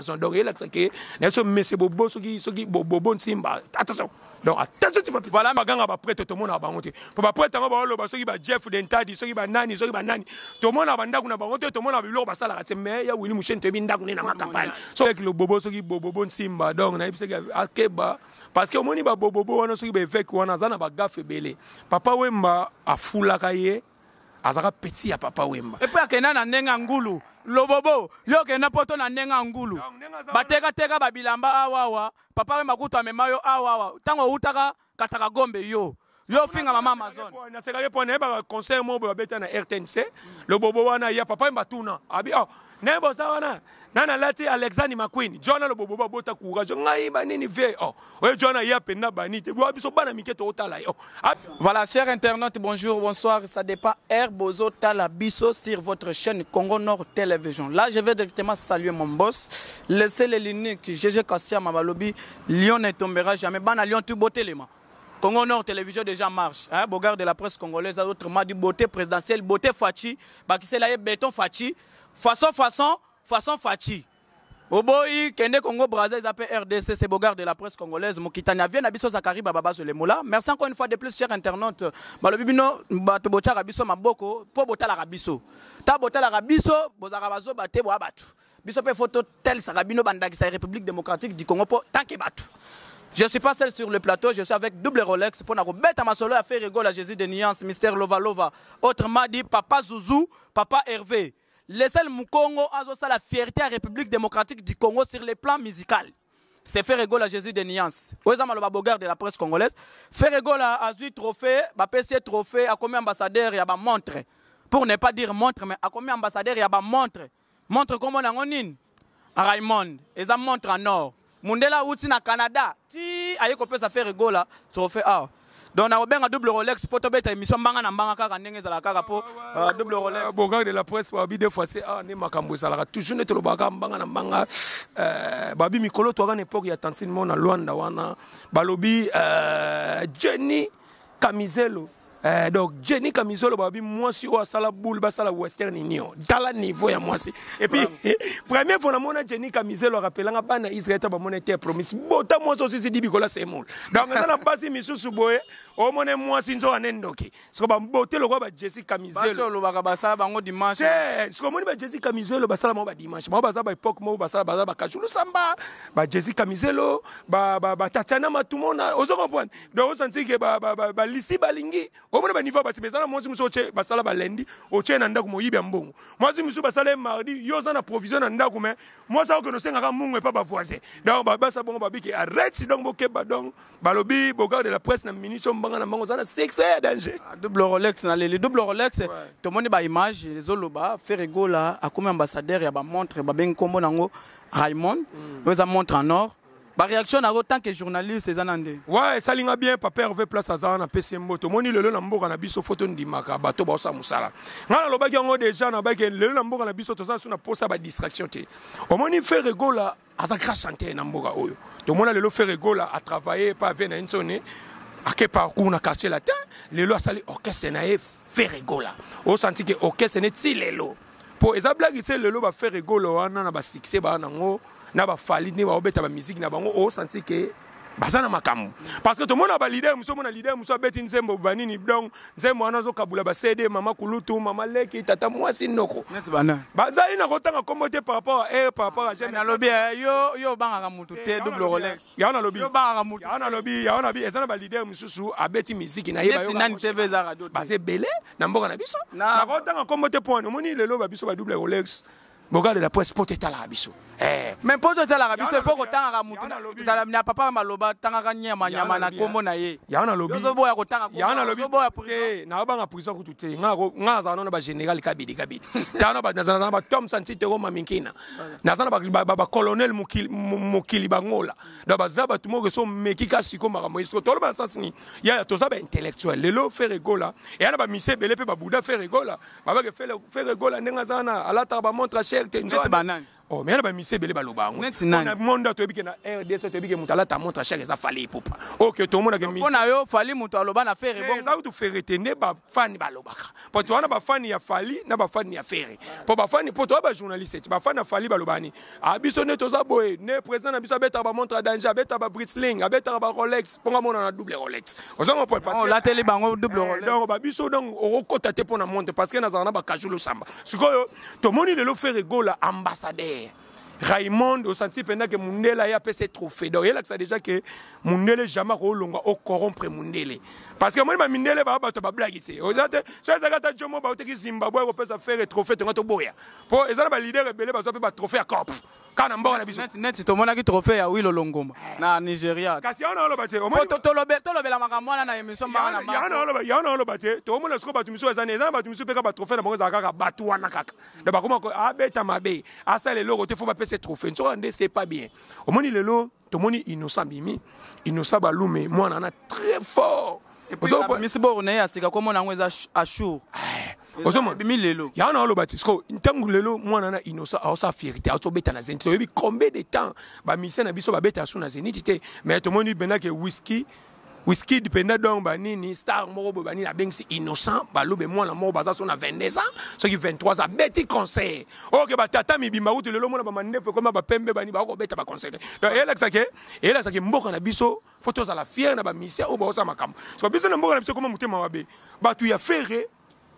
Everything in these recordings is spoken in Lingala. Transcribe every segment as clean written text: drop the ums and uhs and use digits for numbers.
raison. Donc, il a que mais bobo, soki bobo simba. Attention. Donc, attention, tu vas voilà, maganga va prêter tout le monde à bangote. Pour prêter un ballon, soki ba Jeff Dentadi, soki ba Nani, soki ba Nani. Tout le monde a bandaku na bangote, tout le monde a bilo ba sala raté mais ya Willy Mouchen te bindaku na ma campagne. So avec le bobo soki bobo simba. Donc, na ibise akeba parce que au moni ba bobo wana soki ba effet wana zana ba gafe belé. Papa Wemba a fula kaye. Azaka petit ya papa Wemba. Et puis akena na nenga ngulu. Lobobo, yo kena poto na nenga ngulu. Bateka babilamba awawa. Papa Wemba kutu amemayo awawa. Tango utaka kataka gombe yo. Yo finga mama Amazon. Na sekage pone ba conseil mo ba beta na RTNC. Lobobo wana ya papa Wemba tuna. Abi nebo sawana. Nana lati Alexandre McQueen. Jona lobobo ba bota courage. Ngai ba nini vie. Oye Jona ya pena banite. Bo biso bana miketo otala yo. Voilà, chers internautes, bonjour, bonsoir. Ça dépend Air Bozo Talabiso sur votre chaîne Congo Nord Télévision. Là, je vais directement saluer mon boss. Laissez les lignes GG Kassia Mabalobi. Lyon ne tombera jamais. Bana Lyon tout beauté les mains. Congo Nord Télévision déjà marche. Hein? Bogard de la presse congolaise, autrement dit beauté présidentielle, beauté Fachi. Bakissé là, béton Fachi. Façon Fachi. Oboyi, Kende Congo Brazza, ils appellent RDC, c'est Bogard de la presse congolaise. Mokitania vient Abisso Zakari Bababa sur les mots-là. Merci encore une fois de plus, chers internautes. Balobibino, Batobocha Rabisso Maboko, pour Bota la Rabisso. Ta Bota la Rabisso, Bozarabazo Bate Boabatu. Bisso pe photo tel Sarabino Bandagi, sa République démocratique du Congo pour tant que Batu. Je ne suis pas seul sur le plateau, je suis avec double Rolex pour nous bête à ma solo à faire rigole à Jésus de Nuance, Mystère Lova. Autrement dit, Papa Zouzou, Papa Hervé. Les seuls Moukongo ont la fierté à la République démocratique du Congo sur le plan musical. C'est faire rigole à Jésus de Nuance. Oza Maloba Bogard de la presse congolaise. Faire rigole à Azui Trophée, PC Trophée, à combien ambassadeurs il y a montre. Pour ne pas dire montre, mais à combien ambassadeurs il y a montre. Montre comme on a en à Raymond. Et ça montre en or. Mundela outi na Canada. Ti aye ko pesa faire rigole trophée A. Donc on a un double Rolex pour te mettre émission banga na banga kaka ndenge za la kaka pour double Rolex. Bogard de la presse babi deux fois c'est ne makambo ça la toujours ne to baka banga na banga babi mikolo to à l'époque ya tantine mo na Luanda wana balobi Jenny Camiselo. Donc Jenny Camisolo babi moi si au sala boule basala Western Union dans la niveau ya moi si et puis première fois na mona Jenny Camisolo rappelanga bana Israël ta ba mona était promise bota moi aussi c'est dibikola c'est moule donc na basi misusu boye o mona moi si nzo anendoki siko ba bote lo ba Jesse Camisolo basolo ba basala bango dimanche siko moni ba Jesse Camisolo basala mo ba dimanche mo basala ba époque mo basala ba kachulu samba ba Jesse Camisolo ba Tatiana Matumona ozo comprendre donc on sentit que ba lisi balingi au moins niveau bati mesana moi muso che basala ba lundi o che na ndako moyibi mbongo moi muso basala mardi yo za na provision na ndako mais moi ça que no senga mungu et pas ba voisin donc ba sa bongo babiki arrête donc bokeba donc balobi Bogard de la presse na ministre mbanga na bango za na c'est danger double Rolex na les double Rolex to moni ba image les oloba faire rigole à comme ambassadeur ya ba montre ba ben kombo nango Raymond za montre en or. Ba réaction na autant que journaliste ces anandé. Ouais, ça linga bien papa Hervé place à ça na PCMO. To moni lelo na mboka na biso photo ndimaka bato ba sa musala. Ngana lobaki ngo déjà na ba ke lelo na mboka na biso to ça na posa ba distraction te. O moni faire rigola azakra chanter na mboka oyo. To mona lelo faire rigola a travailler pas avec na insone. A ke parcours na quartier latin, lelo a sali orchestre na e faire rigola. O senti que orchestre ne ti lelo. Po eza blague te lelo ba faire rigola wana na ba succès ba nango. Na ba fali ni ba obeta ba musique na bango o senti que bazana makambo parce que tout le monde a ba leader muso mona leader muso beti nzembo banini donc nzembo anazo kabula ba CD mama kulutu mama leki tata mwasi noko neti bana bazali na kotanga kombote par rapport à jeune na lobby yo banga mutu te double Rolex ya na lobby yo banga mutu ya na lobby ezana ba leader mususu abeti musique na yeba yo nani TV za radio ba c'est belé na mboka na biso na kotanga kombote point moni lelo ba biso ba double Rolex Bogard de la presse pour t'étaler à biso. Mais pour t'étaler à biso, il faut que t'en ramutu. T'as la papa maloba, t'en as nyama na kombo na ye. Ya na lobby. Yozo boya kotanga. Ya na lobby. Na ba nga prison kututé. Nga za na ba général kabidi. T'ana ba na ba Tom Santite Roma minkina. Na za na ba colonel mukili bangola. Da ba za ba tumo reso mekika siko makambo isko. Tolo ba sens ni. Ya to za ba intellectuel. Lelo faire rigola. Et ana ba mise belé pe ba bouda faire rigola. Ba ba faire rigola ndenga za na alata ba montre cher. Oh, mais il y a mise belé baloba. On a monde to ebike na RDC to ebike mutala ta montre cher eza fali popa. OK, to mona ke mise. On a yo fali mutu aloba na faire bon. Ça to faire tenir ba fan balobaka. Pour toi na ba fan ya fali na ba fan ya faire. Pour ba fan pour toi ba journaliste, ba fan na fali balobani. Abiso ne to za boy, ne président na biso beta ba montre danger, beta ba Britsling, beta ba Rolex, ponga mona na double Rolex. Ozongo point parce que la télé bango double Rolex. Donc ba biso donc okota te pona montre parce que na za na ba kajulo samba. Sikoyo to moni le lo faire gola ambassadeur. Raymond au senti pendant que Mundela a fait ses trophées. Donc il a ça déjà que Mundele jamais rolonga au corrompre Mundele. Parce que moi ma Mundele ba ba to ba blague ici. O date ça ça gata jomo ba te ki Zimbabwe ko pesa faire trophée to boya. Pour ezala ba leader rebelle ba so pe ba trophée à cop. Kana mbo na biso. Net to mona ki trophée ya Wilo Longomba na Nigeria. Kasi ona lo ba te. O mo to lobela makambo na émission ba na ma. Ya na lo ba te. To mona sko ba tu miso ezana ezana ba tu miso pe ka ba trophée na bango za kaka batu wana kaka. Da ba koma ko abeta mabe. Asa le logo te faut ba ces trophées. C'est pas bien. Au moins il est là, tout le monde innocent bimi, innocent balume, moi on en a très fort. Et puis Miss Borné a c'est comme on a un assure. Ozoma bimi lelo. Ya na lo batisco, ntangu lelo moi on en a innocent a sa fierté, a to beta na zenit. Obi combien de temps ba mission na biso ba beta su na zenit te, mais tout le monde bena que whisky dépendant donc banini star moko banini abengsi innocent balobe moi la mort baza son a 22 ans ceux qui 23 ans beti conseil OK ba tata mi bimba uti lelo mona ba mandefe comme ba pembe bani ba ko beta ba conseil donc elle a mboka na biso photos à la fière na ba mission o ba osa makambo so biso na mboka na biso comme mutema wabe ba tu ya ferre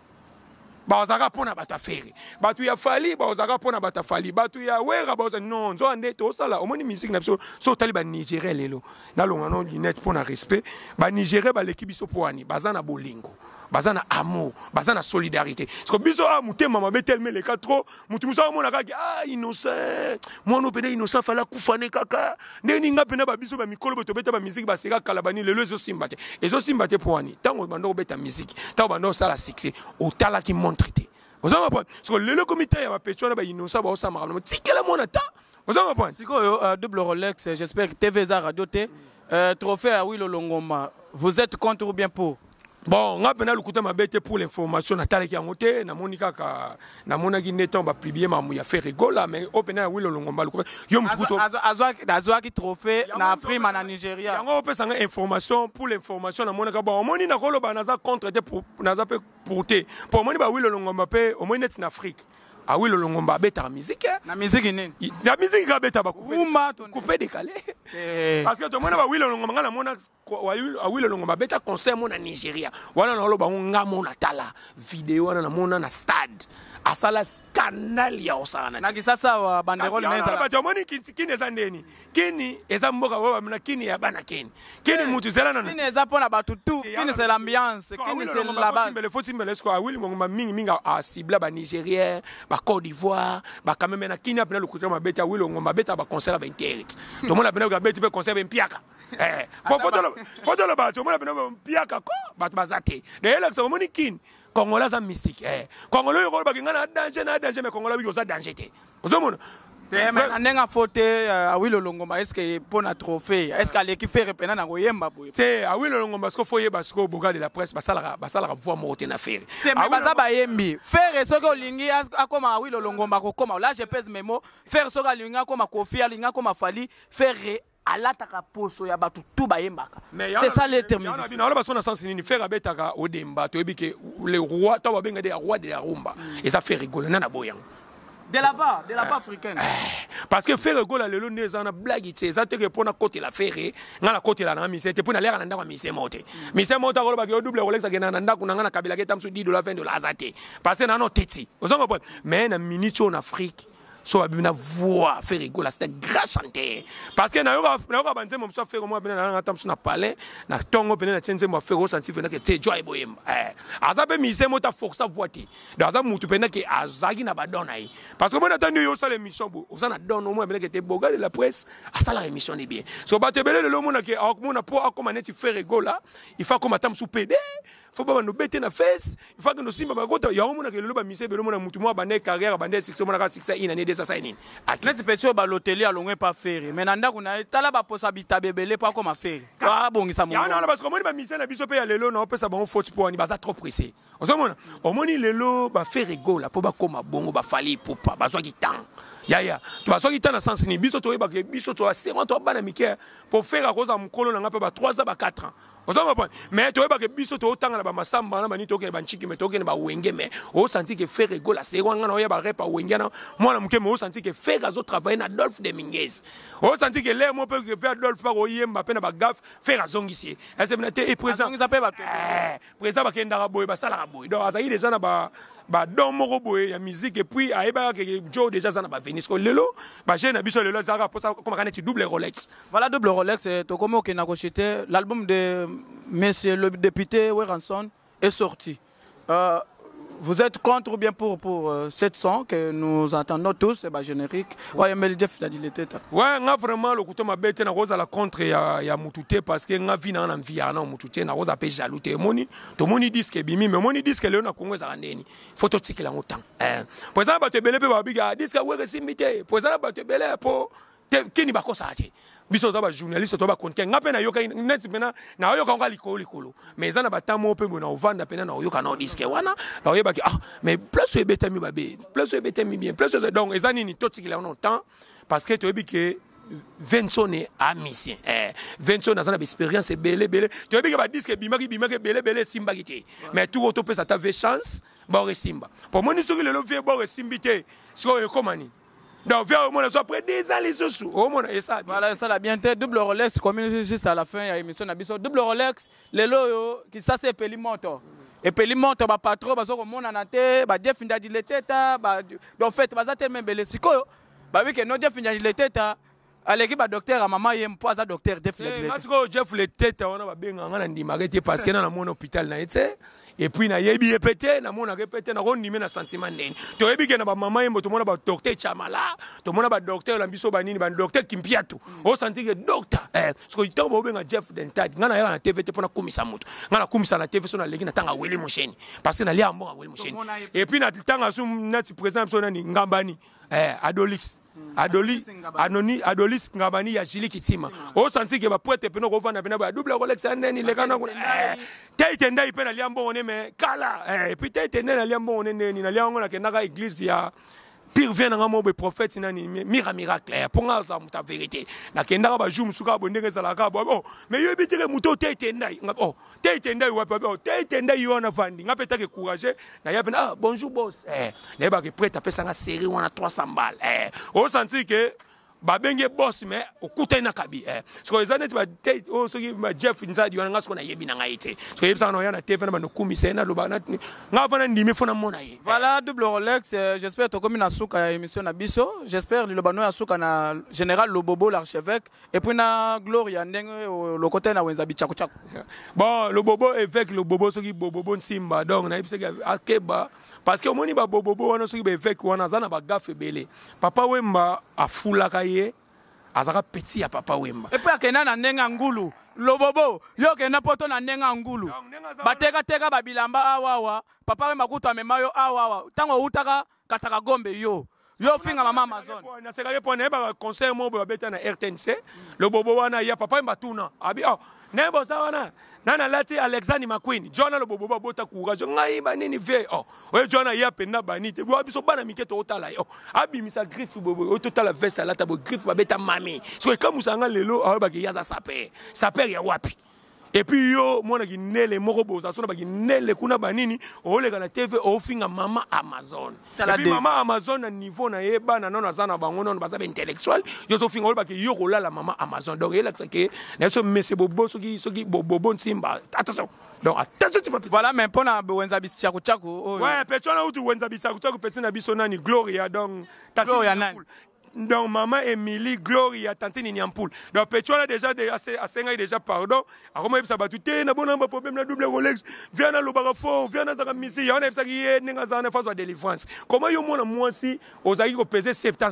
bazaka pona bata ferre batu ya fali bazaka pona bata fali batu ya wera baza non nzo ande to sala omoni musique na biso so taliba Nigeria lelo na longa non lunette pona respect ba Nigeria ba l'équipe biso poani bazana bolingo bazana amour bazana solidarité parce que biso a mutema mabe tellement les quatre mutu musa mona kaki innocent moi no pede innocent fala kufane kaka ndeni nga pena ba biso ba mikolo beto beta ba musique ba seka kalabani lelo zo simbate ezo simbate poani tango bando beta musique tango bando sala succès au tala qui traité. Vous avez compris? Parce que le comité a pécho na ba innocent ba osa marano. Tikela mona ta. Vous avez compris? Siko double Rolex, j'espère que TVza Radio T trophée à Wilo Longomba. Vous êtes contre ou bien pour? Bon, on a bien le ma bête pour l'information natale qui a monté na monika ka na monaki neton ba publier ma mouya faire rigola mais open à Wilo Longomba le yo mtukuto azwa ki trophée na Afrique na Nigeria. Yango opesa nga information pour l'information na monaka bon moni na kolo ba naza contre te pour naza pe porter pour moni ba Wilo Longomba pe au moins net en Afrique. Ah oui, le Longomba bête la musique. La musique nini? La musique ga bête ba couper décalé. Parce que tout le monde va oui le Longomba na mona ah oui le Longomba bête concert mona Nigeria. Wana na lo ba nga mona tala vidéo wana na mona na stade. Asala scandale ya osana. Na kisasa wa banderole na ezala. Ba moni kini eza ndeni. Kini eza mboka wa na kini ya bana kini. Kini mutu zela na. Kini eza pona ba tutu. Kini c'est l'ambiance. Kini c'est la base. Mais le faut timbele sko ah oui le Longomba mingi a ciblé ba Nigérien. Côte d'Ivoire, quand même na Kenya pena le côté ma bête oui le ngomba bête ba concert 20 heures. Tout le monde a pena ga bête be concert 20 piaka. Faut le ba tout le monde a pena piaka ko ba bazate. De elle ça moni kin Congolais za mystique Congolais yo ba ngana danger mais Congolais yo za danger te. Ozomona Nenga fote a Wilo Longomba est-ce que pour un trophée est-ce qu'elle qui fait repena na koyemba boye c'est a Wilo Longomba parce que foyer parce que boga de la presse basala voix monter na faire c'est mais baza ba yembi faire ce que lingi akoma a Wilo Longomba ko koma là je pèse mes mots faire ce que lingi akoma Kofi lingi akoma Fali faire alataka poso ya batu tout bayembaka c'est ça le terme ici na baso na sens nini faire abetaka odemba to ebike le roi to babenga des rois de la rumba et ça fait rigoler na boyang de la africaine parce que faire gola lelo ndeza na blague tse za te répondre côté la faire ngala côté la na mise te pona lera na ndako mise mote ko ba ke double Rolex ke na ndako na ngana kabila ke tamsu $10 $20 azate parce que na no teti ozongo point mais na minute en Afrique so abina voix faire rigoler c'était grâce santé parce que na yo banze mo so faire mo bina na tamsu na palais na tongo pena na tsenze mo faire senti pena ke te joy boyemba azabe mise mo ta force voiti dans za mutu pena ke azagi na badona yi parce que mo na tandi yo sala émission bo oza na don mo pena ke te boga de la presse a sala émission ni bien so ba te belele lo mo na ke mo na po akoma neti faire rigoler il faut comme tamsu PD faut pas no bete na face il faut que no simba ba gota ya mo na ke lo ba mise be lo mo na mutu mo ba ne carrière ba ne succès mo na ka succès ina ne ça ça nini net petit ba l'hôtelier alongwe pas faire mais nanda kuna tala ba posa bitabebele pas comme faire ba bongisa mo ya non parce que moni ba mission na biso pe ya lelo na opesa bango faute pour ni baza trop pressé ozomona omoni lelo ba faire rigola po ba koma bongo ba fali popa bazwa kitang ya tu bazwa kitang na sens ni biso to yeba ke biso to asema to bana mike pour faire cause am kolo na ngapa ba 3 ans ba 4 ans ozomona mais to yeba ke biso to tanga na ba masamba na bani to ke ba nchiki me to ke ba wenge me o senti que faire rigola c'est wanga na yeba repa wenge na mwana mke me o senti que faire azo travailler na Adolphe de Minguez o senti que les mo peut que faire Adolphe pa o yemba pe na ba gaf faire azongisi est-ce que présent président ba kenda boy ba sala boy donc azali déjà na ba don moko boy ya musique et puis ayeba que Joe déjà ça na ba venir ko lelo ba jeune na biso lelo za ka posa comme kaneti double Rolex voilà double Rolex to comme que na cochité l'album de monsieur le député Weranson est sorti vous êtes contre ou bien pour cette son que nous entendons tous c'est générique ouais mais Jeff a dit le tête ouais nga vraiment le couteau mabete na roza la contre ya mutute parce que nga vina na mvia na mutute na roza pe jaloute moni to moni disque bimi mais moni disque le na kongo za ndeni photo tikela ngotan pour exemple ba te belé pe ba biga disque were simité pour exemple ba te belé po kini bakosa ate biso to ba journaliste to ba content nga pe na yoka net pena na yoka nga likolo mais za na batamo pe na ovanda pena na yoka na disque wana na yeba ki mais plus e betami babe plus e betami bien plus donc ezani ni totikila on temps parce que to yebi ke Vincent est amisien Vincent na zana expérience belé to yebi ke ba disque bimaki belé simba kité mais tout auto peut ça ta chance ba simba pour moi ni soki le vie ba simbité so e komani donc, viens au monde, après 10 ans, les sous. Au monde, et ça. Voilà, ça l'a bien fait. Double Rolex, comme juste à la fin, il y a l'émission Nabiso. Double Rolex, les loyaux, qui ça c'est Pelimoto. Et Pelimoto, bah, pas trop, parce que mon anate, bah, Jeff Ndadi le tête, bah, en fait, bah, ça tellement belé. Si quoi, bah, oui, que non, Jeff Ndadi le tête, à l'équipe, bah, docteur, à maman, il aime pas ça, docteur, Jeff Ndadi le tête. Jeff le tête, on a bien, on a dit, m'arrêter parce que dans mon hôpital, et puis na yebi répété na mona répété na ron nimé na sentiment neni to yebi ke na ba mama yembo to mona ba docteur Chamala to mona ba docteur Lambiso banini ba docteur Kimpiatu o senti que docteur parce que tant bo benga Jeff Dentad ngana ya na TV te pona komisa mutu ngana komisa na TV so na leki na tanga wele mosheni parce que na lia mbonga wele mosheni et puis na tanga so na ti président so na ni ngambani Adolis ngabani ya Jili Kitima o senti que ba poete peno ko vana pena ba double Rolex neni le kana tete ndai pena liambo one me kala et puis tete ndai liambo one neni na liango na kenaka église ya pire vient na mo be prophète nani miracle pour nga za muta vérité na kendaka ba jour musuka bondeke za la ka bo mais yo bitire muto tete ndai tete ndai wa pa tete ndai yo na fandi nga peta ke courager na ya pena bonjour boss les ba ke prêt à pesa nga série wana 300 balles o senti que babenge boss mais okuta na kabi so ezane ba date o so ma Jeff Nzadi wana ngasko na yebi na ngaite so yebisa na yana TV na nokumisa na loba na ngavana ndimi fona mona ye voilà double Rolex j'espère to comme na suka émission na biso j'espère le bano ya suka na général Lobobo l'archevêque et puis na Gloria ndenge le côté na wenza bichako chako bon Lobobo évêque Lobobo so ki Bobobo Nsimba donc na yebisa akeba parce que omoni ba Bobobo wana so ki évêque wana zana ba gafe belé papa Wemba afula ye azaka petit ya papa Wemba et puis akena na ndenga ngulu Lobobo yo kena poto na ndenga ngulu bateka ba bilamba awawa papa Wemba kutu amemayo awawa tango utaka kataka gombe yo finga mama Amazon na sekake pona ba conseil mo ba beta na RTNC Lobobo wana ya papa Wemba tuna abi nebo sawana nana lati Alexander McQueen John Lobobo ba bota courage ngai ba nini vie oye John ya penda banite bo biso bana miketo otala abi misa griffe bobo otala veste la tabo griffe ba beta mami so comme musanga lelo ba ke yaza saper ya wapi et puis yo mona ki nele moko boza so na ba ki nele kuna banini oleka na TV ofinga mama Amazon et puis mama Amazon na niveau na yeba na nona zana bango non ba intellectuel yo so finga oleba ke yo kolala mama Amazon donc ela tsake na so monsieur bobo soki bobo Nsimba attention donc attention tu peux voilà mais pona wenza bichako chako ouais petona utu wenza bichako chako petina biso nani Gloria donc Gloria nani donc maman Emily Gloria tantine Nyampoul donc Petrola déjà assez déjà pardon a comment ça ba tout na bon problème na double Rolex vient na lobaka fort vient na zaka misi ya on ça qui est ninga za na phase de délivrance comment yo mona moi si ozaki ko peser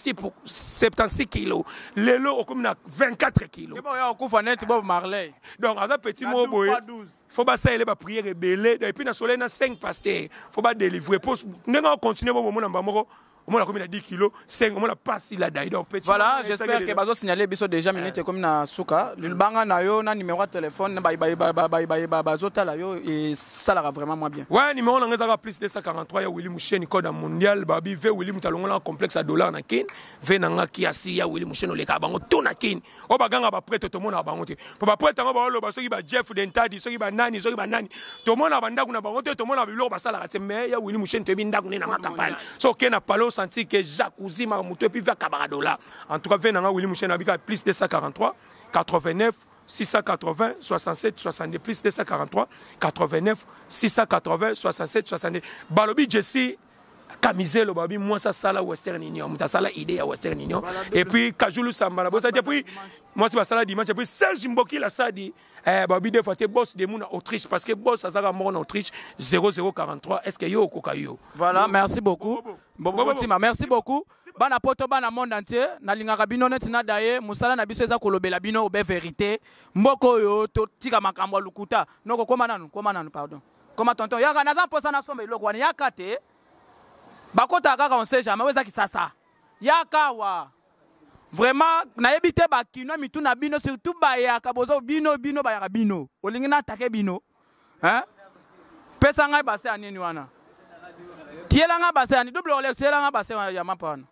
76 kilos lelo o comme na 24 kilos bon ya okufa net Bob Marley donc à petit mot boy faut ba ça il ba prière belé et puis na soleil na 5 pasteurs faut ba délivrer pour ninga continuer bon mona mbamoko Au moins, la 10 kilos, 5, au moins, la passe, il a d'ailleurs. Voilà, j'espère que Bazo signalé biso déjà minute comme na souka. Le banga na yo, na numéro de téléphone, Bazo tala yo et ça la vraiment moins bien. Ouais, numéro na ngeza plus 243 ya Willy Mouchen code mondial babi ve Willy Moutalonga complexe à dollar na kin, ve nanga kiasi ya Willy Mouchen le ka bango to na kin. O baganga ba prêt to mona bango te. Po ba prêt ngo ba lo ba soki ba Jeff Dentadi, soki ba nani, to mona banda kuna bango te to mona bilo ba sala ka mais ya Willy Mouchen te binda kuna na campagne. So kena palo senti que jacuzzi ma muto et puis va kabaradola. En tout cas, venanga Willy Mouchen abika plus 243 89 680 67 62 plus 243 89 680 67 62. Balobi Jesse Camisé le babi moi ça sala Western Union, muta sala idée à Western Union et puis Kajulu Samba bossa et puis moi c'est sala dimanche et puis Serge Mboki la ça dit babi des fois boss de mon Autriche parce que boss ça mort en Autriche 0043 est-ce que yo kokayo. Voilà, merci beaucoup. Merci beaucoup. Bana poto bana monde entier na lingaka bino neti na daye musala na biso eza kolobela bino obe vérité mboko yo to tika makambo lukuta noko koma nanu pardon koma tonton yaka naza posa na sombe loko wana yaka te bakota kaka on sait jamais weza kisasa yaka wa vraiment na yebite ba kino mitu na bino surtout ba yaka bozo bino ba yaka bino olingi na take bino hein pesa ngai base anini wana tiela nga base ani double Rolex tiela nga base ya mapana.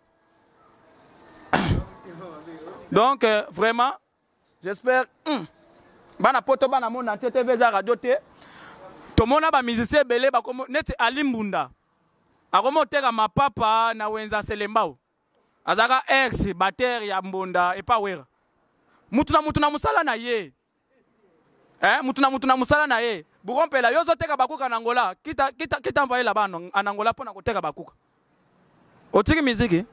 Donc, vraiment, j'espère. Bana poto bana monde entier TV radio te. To mona ba musicien belé ba comme net alimbunda. Akomo teka mapapa na wenza selembao. Azaka ex batterie ya mbunda et pas wera. Mutuna musala na ye. Mutuna musala na ye. Burompela yozo teka bakuka na Angola. Kita envoyer là-bas en Angola pour na ko teka bakuka. Otiki musique.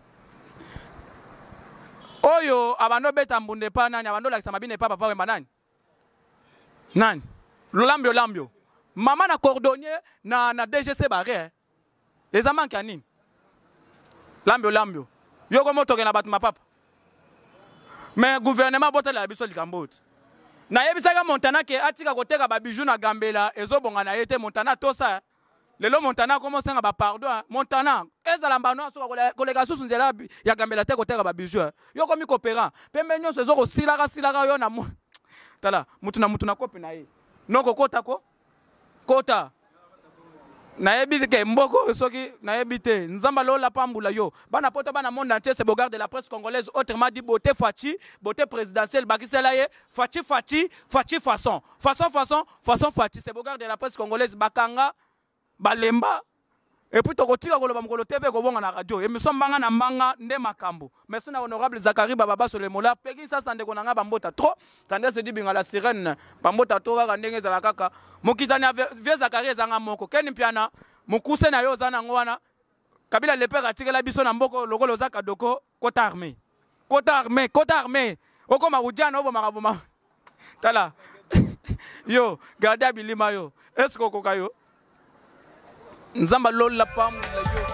Oyo abando beta mbunde pa nani abando la samabine pa papa wemba nani lambio mama na cordonnier na DGC barre eza manki anini lambio yoko motoke na batu mapapa mais gouvernement botela biso likamboti na yebisaka Montana ke atika koteka ba bijou na Gambela ezobonga na yete Montana tosa lelo Montana comment ça ba pardon Montana ezala mbano aso koleka susu nzela ya Gambela te koteka ba bijou yo komi coopérant pembe nyonso ezoko silaka yo na tala mutu na kopi na ye noko kota na yebite mboko soki na yebite nzamba lola pambula yo bana poto bana monde entier c'est Bogarde de la presse congolaise autrement dit beauté beauté présidentielle bakisela ye fachi façon Fati c'est Bogarde de la presse congolaise bakanga balemba et puis tokotika koloba mokolo TV ko bonga na radio émission mbanga na mbanga nde makambo merci na honorable Zakari Baba Solemola peki ça sande ko nanga bambota trop tande se dit binga la sirène bambota to kaka ndenge za kaka mokitani vie Zakari ezanga moko keni piana mukuse na yo zana ngwana kabila lepe katikela biso na mboko lokolo zaka doko kota armée okoma udiana obo makaboma tala yo garda bilima yo est-ce que kokayo Nzamba lola pamu la yo